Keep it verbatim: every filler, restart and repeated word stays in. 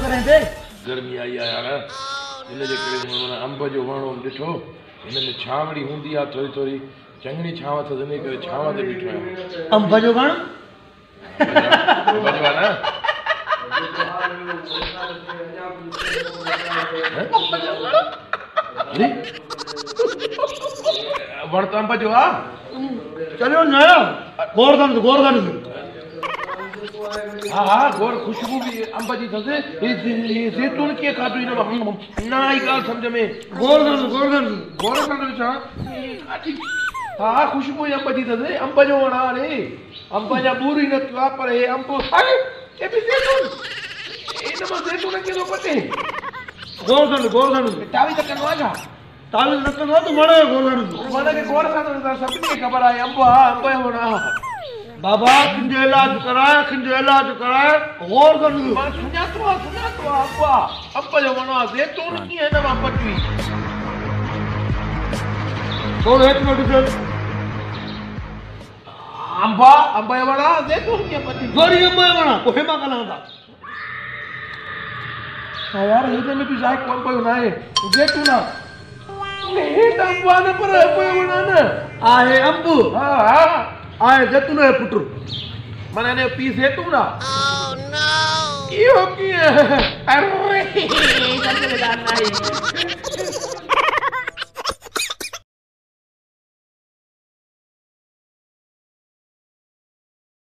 करें दे गर्मी आई आहे यार इन जे करे माना अंब जो वणो ॾिठो हिन में छावड़ी हूंदी आहे थोरी थोरी चङी छांव अथसि इन करे छांव ते बीठो आहियां अंब जो वण अंब जो आहे न अरे वण त अंब जो आहे चलो न गोरधन गोरधन हाँ हाँ गोर खुशबू भी अंब जी अथसि हे ज़ैतून कीअं खाधो हिन न आई ॻाल्हि सम्झ में गोरधन गोरधन गोरधन छा हाँ हाँ खुशबू ही अंब जी अथसि अंब जो वण आहे रे अंब जा ॿूर ई न थियो आहे पर हे अंब अरे हे बि ज़ैतून हिन मां ज़ैतून कीअं थो पटे गोरधन गोरधन तावी त कंदो आहे छा तावी न कंदो त वण गोरधन वण खे गोर सां सभिनी खे ख़बर आहे अंब आहे अंब जो वण आहे बाबा खिंजो इलाज कराए खिंजो इलाज कराए गोरधन मां सुञातो आहे सुञातो आहे अंब आहे अंब जो वण आहे ज़ैतून कीअं हिन मां पटी थोरो हेठि में ॾिसो अंब आहे अंब जो वण आहे ज़ैतून कीअं पटी वरी अंब जो वण पोइ हेमा कलां हाँ यार हिन में बि ज़ाइको अंब जो न आहे ज़ैतून आहे हेठि अंब आहे न पर अंब जो वण आहे न आहे अंब हा हा आहे ज़ैतून जो पुटु माना हिन जो पीउ ज़ैतून आहे इहो कीअं अरे